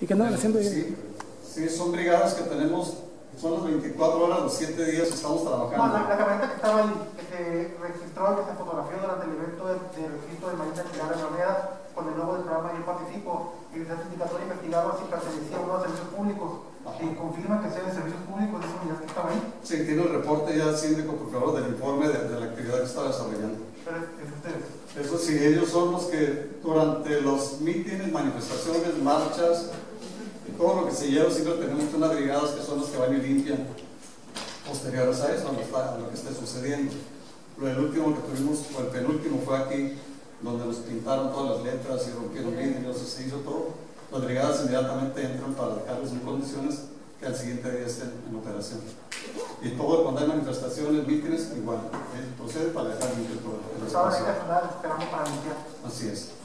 y que andaban haciendo. Sí, sí, son brigadas que tenemos, son las 24 horas, los 7 días que estamos trabajando. No, la camioneta que estaba ahí, que se registró, que se fotografió durante el evento de registro de Marina Pilar de Moneda, con el logo del programa Yo Participo, y desde el sindicato investigaba si pertenecía a uno de los servicios públicos. Y confirma que sea de servicios públicos, esa unidad que estaba ahí. Sí, tiene el reporte ya síndico, por favor, del informe de la actividad que está desarrollando. Pero es ustedes. Eso sí, ellos son los que durante los mítines, manifestaciones, marchas, y todo lo que se lleva, siempre tenemos unas brigadas que son las que van y limpian posteriores a eso, a lo que esté sucediendo. El último que tuvimos, o el penúltimo, fue aquí, donde nos pintaron todas las letras y rompieron vidrios, se hizo todo. Las brigadas inmediatamente entran para dejarlos en condiciones que al siguiente día estén en operación. Y todo, cuando hay manifestaciones, mítines, igual, procede para dejar limpio todo. Estaban ahí personal esperando para limpiar. Así es.